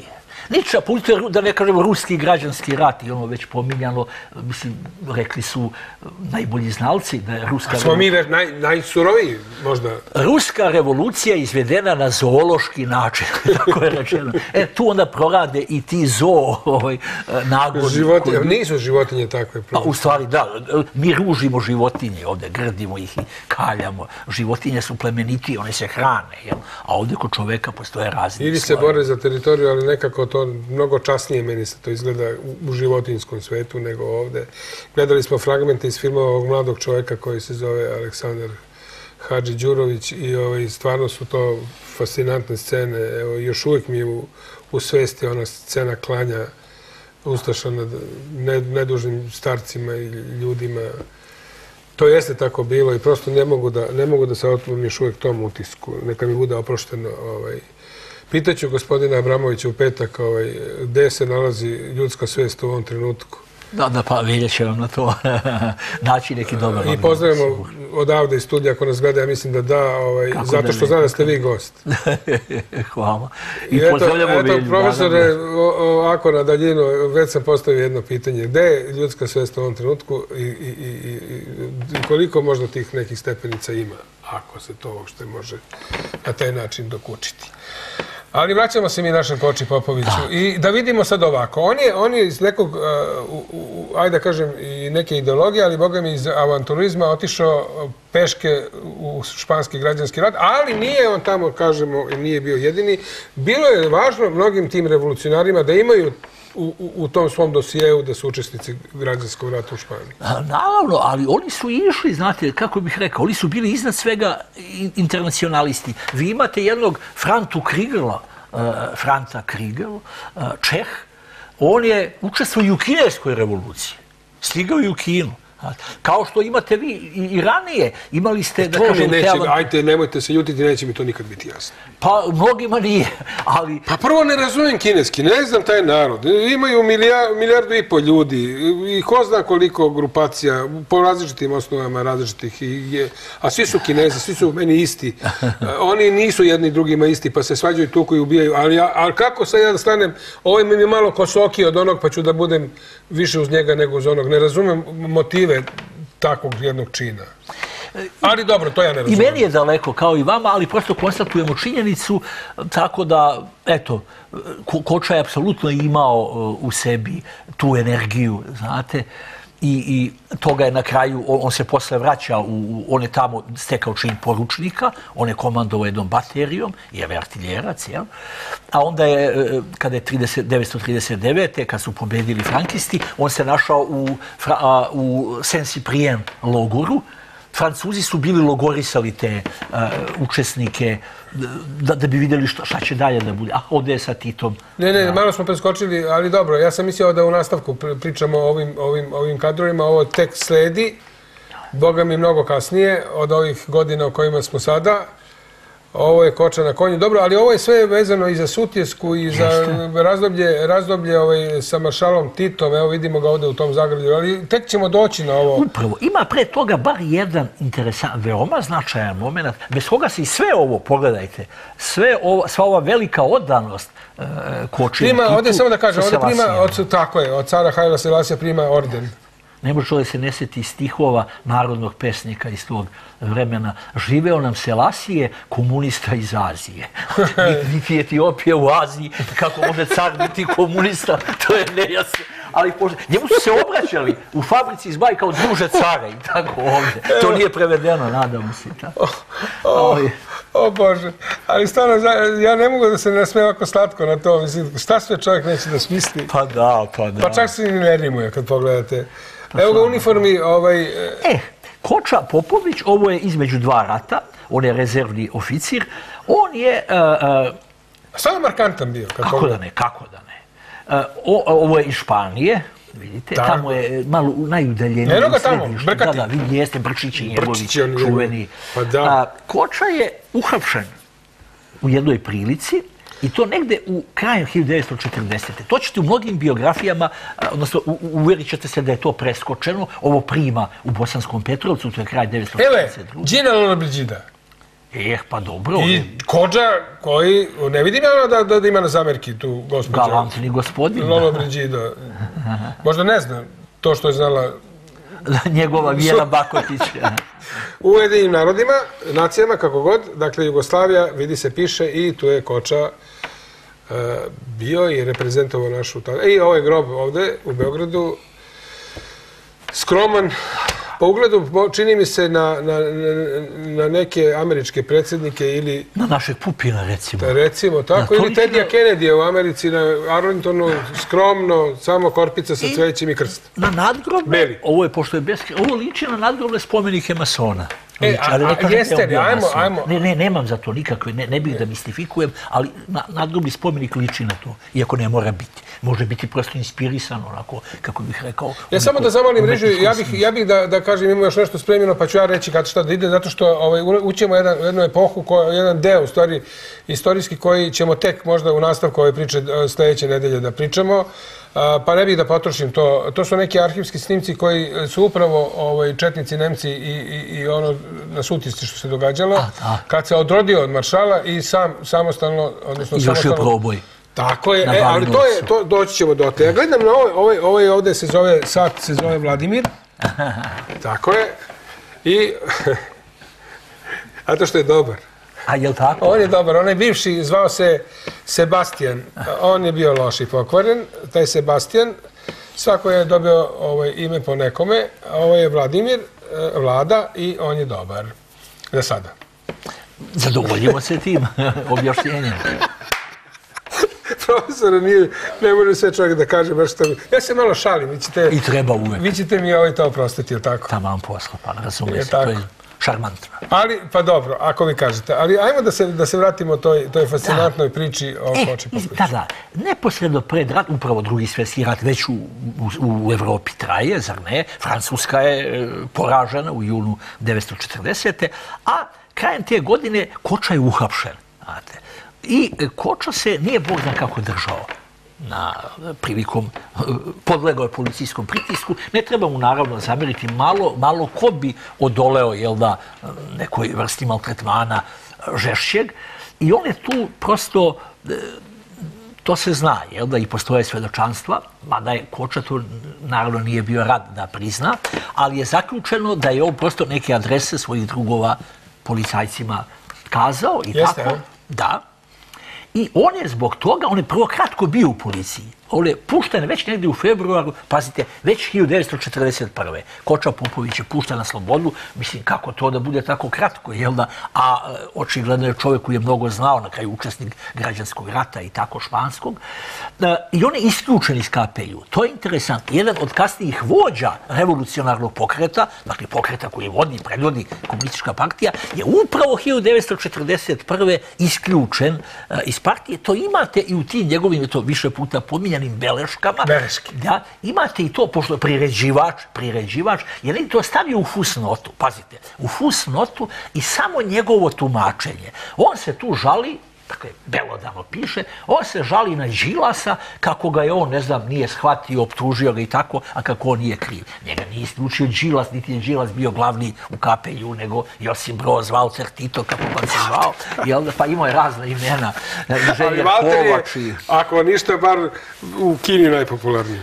Niča, da ne kažemo ruski građanski rat i ono već pominjano, mislim, rekli su najbolji znalci da je ruska... A smo mi naj, najsuroviji, možda? Ruska revolucija izvedena na zoološki način, tako je rečeno. E, tu onda prorade i ti zoo ovaj, nagoni. Životinje, koji... nisu životinje takve. Pa, u stvari, da, mi ružimo životinje ovdje, grdimo ih i kaljamo. Životinje su plemenitije, one se hrane, jel? A ovdje kod čoveka postoje razni ili se bore za teritoriju, ali nekako to mnogo časnije meni se to izgleda u životinjskom svetu nego ovdje. Gledali smo fragmente iz filmova ovog mladog čovjeka koji se zove Aleksandar Hadži Đurović i ovaj, stvarno su to fascinantne scene. Evo, još uvijek mi je u, u svesti ona scena klanja ustaša nad nedužnim starcima i ljudima. To jeste tako bilo i prosto ne mogu da, ne mogu da se otmem još uvijek tom utisku. Neka mi bude oprošteno. Ovaj. Pitaću gospodina Abramovića u petak ovaj, gde se nalazi ljudska svest u ovom trenutku. Da, da, pa vidjet će vam na to naći neki dobar. I pozdravimo odavde iz studija ako nas gleda, ja mislim da da, ovaj, zato što zna da ste vi gost. Hvala. I, I eto, eto profesore, ovako na daljinu, već sam postavio jedno pitanje. Gde je ljudska svest u ovom trenutku i, i, i, i koliko možda tih nekih stepenica ima, ako se to uopšte može na taj način dokučiti? Ali vraćamo se mi našem Koči Popoviću i da vidimo sad ovako. On je, on je iz nekog, uh, u, ajde da kažem, i neke ideologije, ali boga mi iz avanturizma otišao peške u španski građanski rat, ali nije on tamo, kažemo, nije bio jedini. Bilo je važno mnogim tim revolucionarima da imaju u, u, u tom svom dosijeju da su učesnici građanskog rata u Španiji. Naravno, ali oni su išli, znate, kako bih rekao, oni su bili iznad svega internacionalisti. Vi imate jednog Frantu Krigela, uh, Franta Krigel, uh, Čeh, on je učestvovao i u kineskoj revoluciji. Stigao i u Kinu. Kao što imate vi i ranije, imali ste, da kažem... Neće, ajte, nemojte se ljutiti, neće mi to nikad biti jasno. Pa, mnogima nije, ali... Pa prvo ne razumijem kineski, ne znam taj narod. Imaju milijardu i pol ljudi i ko zna koliko grupacija, po različitim osnovama različitih, a svi su Kinezi, svi su meni isti. Oni nisu jedni drugima isti, pa se svađaju tuku i ubijaju. Ali, ja, ali kako sad ja da stanem, ovaj mi je malo kosoki od onog, pa ću da budem više uz njega nego uz onog. Ne razumem motive takvog jednog čina. Ali dobro, to ja ne razumijem. I meni je daleko, kao i vama, ali prosto konstatujemo činjenicu, tako da, eto, Koča je apsolutno imao u sebi tu energiju, znate, i, i toga je na kraju, on, on se posle vraća, u, on je tamo stekao čin poručnika, on je komandovao jednom baterijom, je artiljerac, jel? A onda je, kada je devetsto trideset devete kad su pobedili frankisti, on se našao u, u Saint-Cyprien logoru. Francuzi su bili logorisali te uh, učesnike da, da bi vidjeli šta, šta će dalje da bude. A ovdje je sa Titom. Ne, ne, malo smo preskočili, ali dobro. Ja sam mislio da u nastavku pričamo o ovim, ovim, ovim kadrovima. Ovo tek sledi, boga mi mnogo kasnije, od ovih godina o kojima smo sada. Ovo je Koča na konju. Dobro, ali ovo je sve vezano i za Sutjesku i za razdoblje, razdoblje ovaj, sa maršalom Titom. Evo vidimo ga ovdje u tom zagradu. Ali tek ćemo doći na ovo. Upravo. Ima pre toga bar jedan interesant, veoma značajan moment. Bez koga se i sve ovo, pogledajte, sve ovo, sva ova velika oddanost uh, Koči. Prima, ovdje samo da kažem, ovdje prima, od, tako je, od cara Haila Selasija prima orden. Ne može čovjek se ne sjeti stihova narodnog pesnika iz tog vremena. Živeo nam Selasije, komunista iz Azije. Niti Etiopija u Aziji, kako može car biti komunista, to je nejasno. Ali pošto, njemu su se obraćali u fabrici iz Baj kao druže cara i tako ovdje. To nije prevedeno, nadamo se. O, o, o Bože, ali stvarno, ja ne mogu da se ne smije ovako slatko na to. Mislim, šta sve čovjek neće da smisli? Pa da, pa da. Pa čak se ni ne rimuje kad pogledate. Evo ga uniformi, ovaj... E, Koča Popović, ovo je između dva rata, on je rezervni oficir, on je... Uh, uh, Samo markantan bio. Kad kako da ne, kako da ne. Uh, o, ovo je iz Španije, vidite, da. Tamo je malo najudaljenije. Eno ga tamo, Brkati. Da, da, vidi, jeste Brčići njegovi čuveni. Pa da. Uh, Koča je uhapšen u jednoj prilici, i to negde u kraju hiljadu devetsto četrdesete. To ćete u mnogim biografijama, odnosno uvjerit ćete se da je to preskočeno. Ovo prima u Bosanskom Petrovcu, to je kraj devetsto četrdeset druge. Evo je, Đina Lollobrigida. Eh, pa dobro. I Kodža koji, ne vidim ja da ima na zamerki tu gospođa. Galantni gospodin. Lolo Brigido. Možda ne znam to što je znala njegova Vjera Bakotić. U Ujedinjenim narodima, nacijama, kako god, dakle, Jugoslavija, vidi se, piše i tu je Koča bio i reprezentovao našu... I ovaj grob ovde u Beogradu, skroman, po ugledu čini mi se na, na, na neke američke predsjednike ili... Na našeg Pupina, recimo. Recimo, tako. Ili Tedija Kennedy u Americi, na Arlingtonu, skromno, samo korpica sa cvećem i krst. Na nadgrobne, ovo je, pošto je bez... Ovo liči na nadgrobne spomenike masona. E, a, a jeste li, ajmo, ajmo. Ne, ne, nemam za to nikakve, ne, ne bih da mistifikujem, ali nadgrobni spomenik liči na to, iako ne mora biti. Može biti prosto inspirisan, onako, kako bih rekao... Ja samo da zamolim Režiju, ja bih, ja bih da, da kažem, imamo još nešto spremljeno, pa ću ja reći kada šta da ide, zato što ovaj, ućemo jedan, jednu epohu, ko, jedan deo, u stvari, istorijski, koji ćemo tek možda u nastavku ove priče sljedeće nedelje da pričamo, pa ne bih da potrošim to. To su neki arhivski snimci koji su upravo ovaj, četnici, Nemci i, i, i ono na Sutišti što se događalo, kad se odrodio od maršala i sam samostalno, odnosno samostalno... proboj. Tako je, e, ali to je, to, doći ćemo do te. Ja gledam na ovaj, ovaj, ovaj ovdje se zove, sat se zove Vladimir, tako je, i, a to što je dobar. A je li tako? On je dobar, on je bivši, zvao se Sebastian, on je bio loš i pokvaren, taj Sebastian, svako je dobio ovaj, ime po nekome, a ovo je Vladimir, Vlada, i on je dobar. Za sada. Zadovoljimo se tim objašnjenjem. Profesora, nije, ne može sve čovjek da kaže baš što... Ja se malo šalim, vi ćete... I treba uvek. Vi ćete mi ovaj to oprostiti, je li tako? Tamam posla, pa razumije se, to je šarmantno. Ali, pa dobro, ako vi kažete. Ali ajmo da se, da se vratimo toj, toj fascinantnoj da. priči o e, Koči Popoviću. Da, da. Neposredno pred rat, upravo drugi svjetski rat već u, u, u Evropi traje, zar ne? Francuska je poražena u junu devetsto četrdesete. A krajem te godine Koča je uhapšen, znate. I Koča se nije Bog zna kako držao na prilikom, podlegao je policijskom pritisku. Ne treba mu naravno zameriti, malo, malo ko bi odoleo, jel da, nekoj vrsti maltretmana žešćeg. I on je tu prosto, to se zna, jel da, i postoje svedočanstva, mada je Koča to naravno nije bio rad da prizna, ali je zaključeno da je on prosto neke adrese svojih drugova policajcima kazao i Jeste, tako. Da. I on je zbog toga, on je prvo kratko bio u policiji. On je pušten već negdje u februaru, pazite, već hiljadu devetsto četrdeset prve. Koča Popović je pušten na slobodu. Mislim, kako to da bude tako kratko, jel da? A očigledno je čovjek koji je mnogo znao, na kraju učesnik građanskog rata i tako španskog. I on je isključen iz K P I-u. To je interesantno. Jedan od kasnijih vođa revolucionarnog pokreta, dakle pokreta koji vodi, predvodi Komunistička partija, je upravo hiljadu devetsto četrdeset prve isključen iz partije. To imate i u tim njegovim, to više puta pominjani, beleškama. Beleški. Da, imate i to, pošto priređivač, priređivač, je li to stavio u fusnotu, pazite, u fusnotu i samo njegovo tumačenje. On se tu žali, dakle, belodano piše, on se žali na Đilasa kako ga je on, ne znam, nije shvatio, optužio ga i tako, a kako on nije kriv. Njega nije isključio Đilas, niti je Đilas bio glavni u K P I-u, nego Josip Broz, Valter Tito, kako pa se zvao, jel, pa imao je razna imena. Ali Valter je, ako ništa, bar u Kini najpopularniji.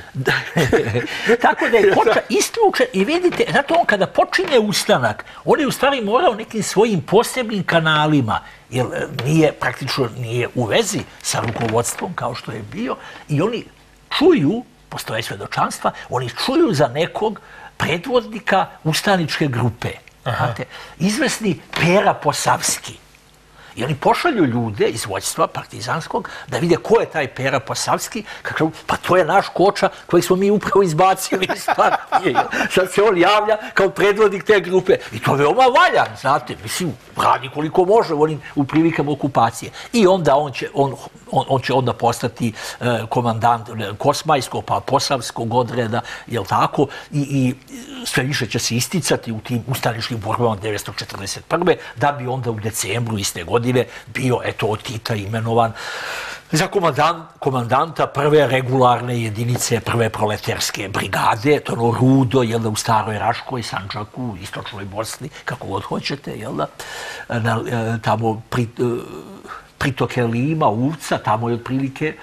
Tako da je Koča isključen i vidite, zato on kada počinje ustanak, on je u stvari morao nekim svojim posebnim kanalima, jer nije, praktično nije u vezi sa rukovodstvom kao što je bio, i oni čuju, postoje svedočanstva, oni čuju za nekog predvodnika ustaničke grupe. Znate, izvesni Pera Posavski. I oni pošalju ljude iz vođstva partizanskog da vide ko je taj Pera Posavski. Kažu, pa to je naš Koča kojeg smo mi upravo izbacili iz partije. Sad se on javlja kao predvodnik te grupe. I to je veoma valjan, znate. Mislim, radi koliko može u, onim, u prilikama okupacije. I onda on će, on, on, on će onda postati uh, komandant Kosmajskog pa Posavskog odreda, jel tako? I, i sve više će se isticati u tim ustaničkim borbama devetsto četrdeset prve da bi onda u decembru iste godine bio, eto, od Tita imenovan za komandanta prve regularne jedinice, prve proletarske brigade, to ono Rudo, jel da, u Staroj Raškoj, Sandžaku, Istočnoj Bosni, kako god hoćete, jel da, tamo pri... pritoke Lima, Uvca, tamo je otprilike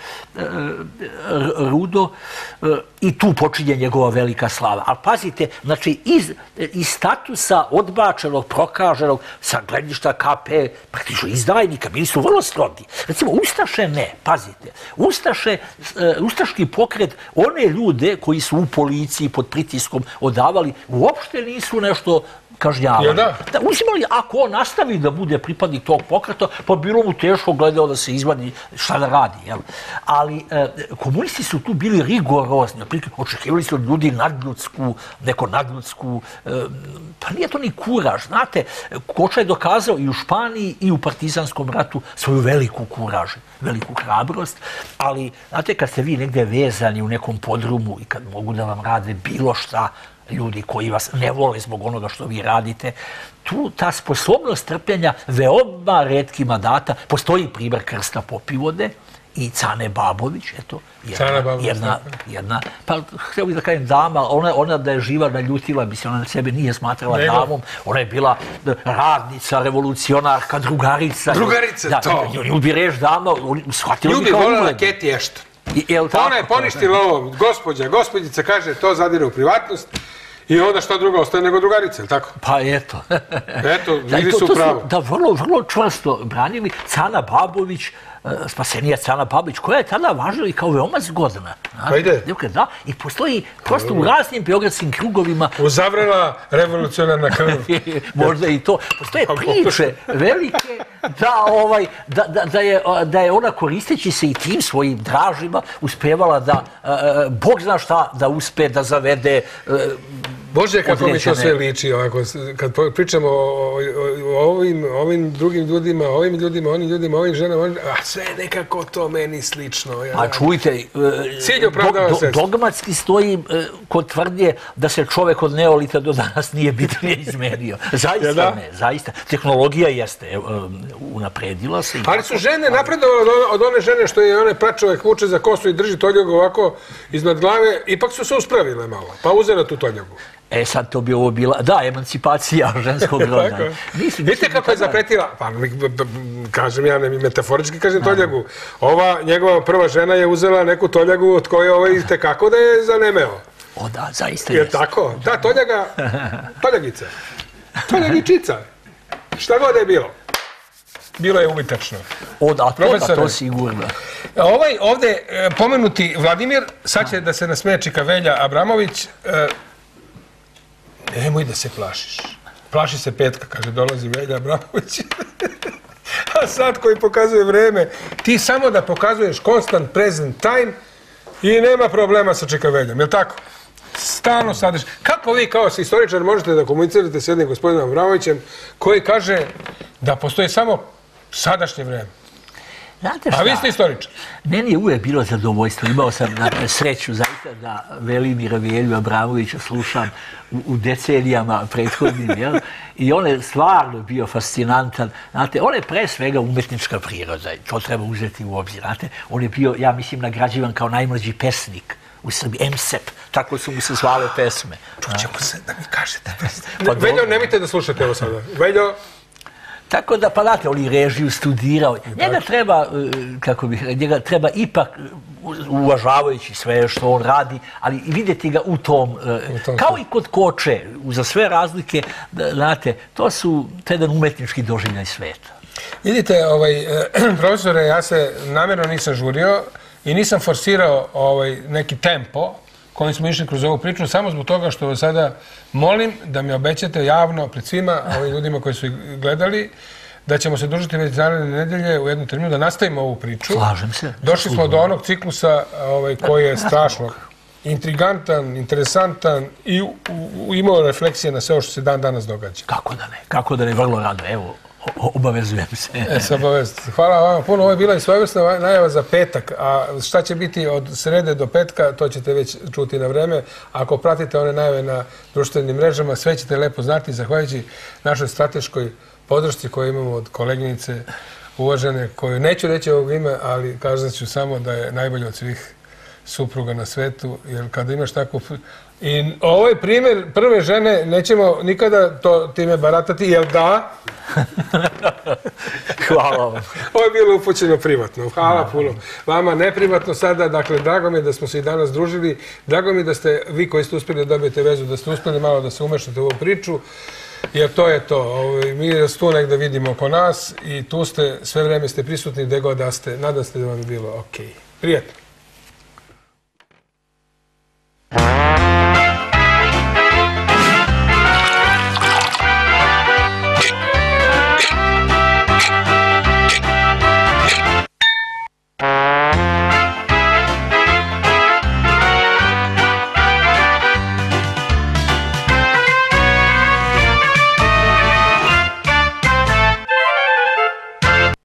Rudo i tu počinje njegova velika slava. Ali pazite, znači iz, iz statusa odbačenog, prokaženog, sa gledišta K P, praktično izdajnika, bili su vrlo strogi. Recimo, Ustaše ne, pazite, Ustaše, Ustaški pokret, one ljude koji su u policiji pod pritiskom odavali, uopšte nisu nešto kažnjavali. Da, uzimali, ako on nastavi da bude pripadnik tog pokreta, pa bilo mu teško gledao da se izvadi šta da radi. Jel? Ali komunisti su tu bili rigorozni. Očekivali su od ljudi nadljudsku, neko nadljudsku, pa nije to ni kuraž. Znate, Koča je dokazao i u Španiji i u partizanskom ratu svoju veliku kuraž, veliku hrabrost, ali znate, kad ste vi negde vezani u nekom podrumu i kad mogu da vam rade bilo šta, ljudi koji vas ne vole zbog onoga što vi radite, tu ta sposobnost trpljenja veoma retkima data. Postoji primjer Krsta Popivode i Cane Babović, eto, jedna, jedna, pa htio bih da kažem dama, ona, ona da je živa naljutila, mislim, ona na sebe nije smatrala damom, ona je bila radnica, revolucionarka, drugarica. Drugarica, to. Nju bi reš dama, shvatila bi kao ugled. Nju bi volila Keti Ešton. Ona je poništila ovo, gospođa, gospođica kaže, to zadire u privatnost. I onda šta druga ostaje nego drugarica, ili tako? Pa eto. Eto, bili su pravo. Da, vrlo, vrlo čvrsto branili. Cana Babović, spasenija Cana Babović, koja je tada važila i kao veoma zgodna. Pa ide. Da, i postoji prosto u raznim beogradskim krugovima... Uzavrela revolucionarna krv. Možda i to. Postoje priče velike da, ovaj, da, da, da, je, da je ona koristeći se i tim svojim dražima uspevala da, Bog zna šta, da uspe da zavede... Bože, kako mi to sve liči, ovako, kad pričamo o, o, o ovim, ovim drugim ljudima, ovim ljudima, onim ljudima, ovim ženama, ovim, a sve je nekako to meni slično. Ja, a čujte, do, do, dogmatski stoji kod tvrdnje da se čovek od neolita do danas nije bitnije izmenio. Zaista ja, ne, zaista. Tehnologija jeste unapredila se. Ali su žene napredovale od, od one žene što je one pračovek vuče za kosu i drži toljagu ovako iznad glave, ipak su se uspravile malo, pa uzela tu toljagu. E, sad to bi ovo bila, da, emancipacija ženskog roda. Vidite kako je zapretila, pa kažem ja, ne metaforički kažem toljagu. Ova njegova prva žena je uzela neku toljagu od koje ovaj tekako da je zanemeo. O da, zaista jeste. Je tako? Ta toljaga, toljagica, toljagičica, šta god je bilo. Bilo je umitačno. Od Atona, to sigurno. Ovaj ovde pomenuti Vladimir, sad će da se nasmeje čika Velja Abramović. Nemoj da se plašiš. Plaši se petka, kaže, dolazi Velja Abramović. A sad koji pokazuje vreme, ti samo da pokazuješ constant present time i nema problema sa čika Veljom, je li tako? Stalno sadeš. Kako vi kao istoričar možete da komunicirate s jednim gospodinom Abramovićem koji kaže da postoji samo sadašnje vreme? Znate šta? A vi ste istoričar. Meni je uvijek bilo zadovoljstvo. Imao sam sreću zaista da Velimira Velju Abramovića slušam u decenijama prethodnim, jel? I on je stvarno bio fascinantan. Znate, on je pre svega umetnička priroda. To treba uzeti u obzir. Znate, on je bio, ja mislim, nagrađivan kao najmlađi pesnik u Srbiji, em se pe, tako su mu se zvale pesme. Čućemo se da mi kažete. Veljo, nemojte da slušate ovo sada. Veljo, tako da, pa znate, on je režiju studirao. Njega treba, kako bih, njega treba ipak, uvažavajući sve što on radi, ali vidjeti ga u tom, kao i kod Koče, za sve razlike, znate, to su jedan umetnički doživljaj sveta. Vidite, ovaj, profesore, ja se namjerno nisam žurio i nisam forsirao ovaj, neki tempo kojim smo išli kroz ovu priču, samo zbog toga što vas sada molim da mi obećate javno pred svima ovim ljudima koji su gledali da ćemo se družiti već naredne nedelje u jednu terminu, da nastavimo ovu priču. Slažem se. Došli smo do onog ciklusa ovaj, koji je strašno intrigantan, interesantan i u, u, imao refleksije na sve ovo što se dan danas događa. Kako da ne, kako da ne, vrlo rado, evo. Obavezujem se. E, se obavezujete. Hvala vam puno. Ovo je bila i svojevrsna najava za petak, a šta će biti od srede do petka, to ćete već čuti na vreme. Ako pratite one najave na društvenim mrežama, sve ćete lepo znati, zahvaljujući našoj strateškoj podršci koju imamo od koleginice uvažene, koju neću reći ovog ime, ali kažem ću samo da je najbolje od svih supruga na svetu, jer kada imaš takvu... I ovo je primjer prve žene, nećemo nikada to time baratati, jel da? Hvala vam. Ovo je bilo upućeno privatno. Hvala puno. Vama neprivatno sada, dakle, drago mi je da smo se i danas družili. Drago mi je da ste, vi koji ste uspjeli da dobijete vezu, da ste uspjeli malo da se umešate u ovu priču, jer to je to. Mi vas tu negdje vidimo oko nas i tu ste, sve vreme ste prisutni gdje god da ste. Nadam se da vam je bilo okej. Prijetno.